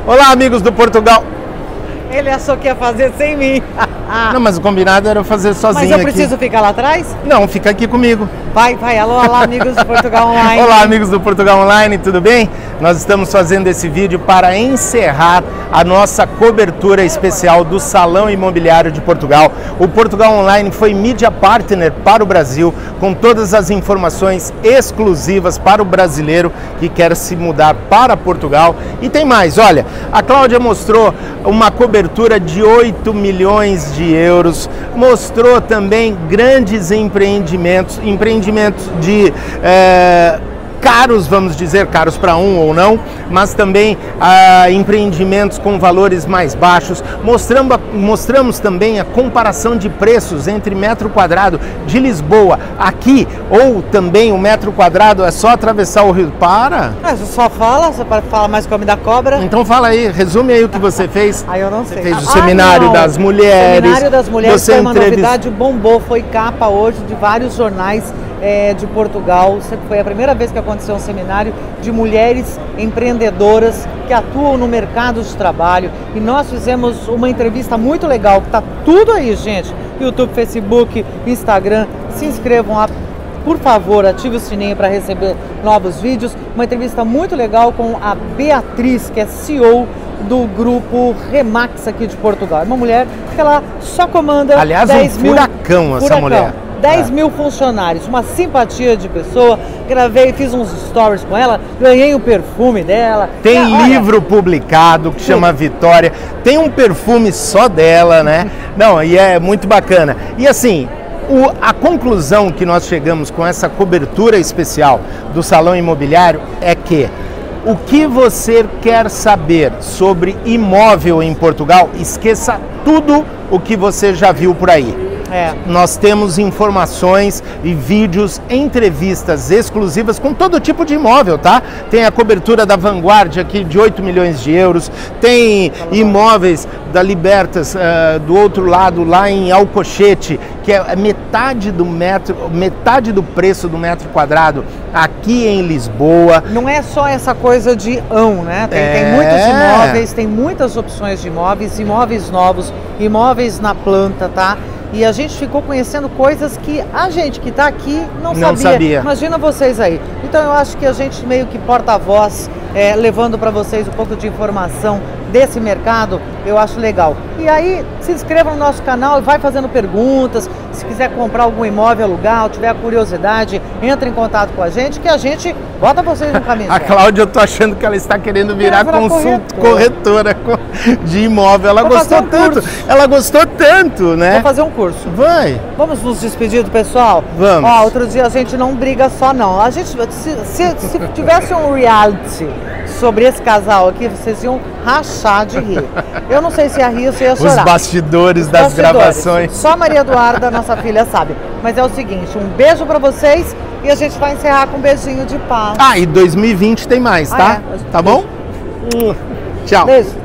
Olá, amigos do Portugal. Ele achou que ia fazer sem mim. Não, mas o combinado era eu fazer sozinho. Mas eu preciso ficar lá atrás? Não, fica aqui comigo. Vai. Alô, olá, amigos do Portugal Online. Olá, amigos do Portugal Online, tudo bem? Nós estamos fazendo esse vídeo para encerrar a nossa cobertura especial do Salão Imobiliário de Portugal. O Portugal Online foi Media Partner para o Brasil, com todas as informações exclusivas para o brasileiro que quer se mudar para Portugal. E tem mais, olha, a Cláudia mostrou uma cobertura de 8 milhões de euros, mostrou também grandes empreendimentos de caros, vamos dizer, caros para um ou não, mas também empreendimentos com valores mais baixos. Mostramos também a comparação de preços entre metro quadrado de Lisboa aqui, ou também o metro quadrado é só atravessar o rio. Você só fala, você fala mais que o homem da cobra. Então fala aí, resume aí o que você fez. Eu não sei. Você fez o Seminário das Mulheres. O Seminário das Mulheres foi uma novidade, bombou, foi capa hoje de vários jornais de Portugal. Foi a primeira vez que aconteceu um seminário de mulheres empreendedoras que atuam no mercado de trabalho, e nós fizemos uma entrevista muito legal, que tá tudo aí, gente, YouTube, Facebook, Instagram. Se inscrevam lá, por favor, ative o sininho para receber novos vídeos. Uma entrevista muito legal com a Beatriz, que é CEO do grupo Remax aqui de Portugal. É uma mulher que ela só comanda, aliás, 10 mil... furacão essa mulher. 10 mil funcionários, uma simpatia de pessoa. Gravei, fiz uns stories com ela, ganhei o perfume dela. Tem livro publicado que chama Vitória, tem um perfume só dela, né? Não, e é muito bacana. E assim, a conclusão que nós chegamos com essa cobertura especial do Salão Imobiliário é que o que você quer saber sobre imóvel em Portugal, esqueça tudo o que você já viu por aí. Nós temos informações e vídeos, entrevistas exclusivas com todo tipo de imóvel, tá? Tem a cobertura da Vanguard aqui de 8 milhões de euros, tem imóveis da Libertas do outro lado, lá em Alcochete, que é metade do preço do metro quadrado aqui em Lisboa. Não é só essa coisa de né? Tem muitos imóveis, tem muitas opções de imóveis novos, imóveis na planta, tá? E a gente ficou conhecendo coisas que a gente que está aqui não sabia. Imagina vocês aí. Então eu acho que a gente meio que porta-voz, levando para vocês um pouco de informação desse mercado, eu acho legal. E aí, se inscreva no nosso canal e vai fazendo perguntas. Se quiser comprar algum imóvel, alugar, ou tiver curiosidade, entre em contato com a gente, que a gente bota vocês no caminho. A Cláudia, eu tô achando que ela está querendo virar corretora de imóvel. Ela gostou tanto, né? Vou fazer um curso. Vai. Vamos nos despedir do pessoal? Vamos. Outro dia a gente não briga só, não. A gente, se tivesse um reality sobre esse casal aqui, vocês iam rachar de rir. Eu não sei se ia rir ou se ia chorar. Os bastidores das gravações. Só Maria Eduarda, nossa filha, sabe. Mas é o seguinte, um beijo pra vocês e a gente vai encerrar com um beijinho de paz. E 2020 tem mais, tá? Tá bom? Tchau. Beijo.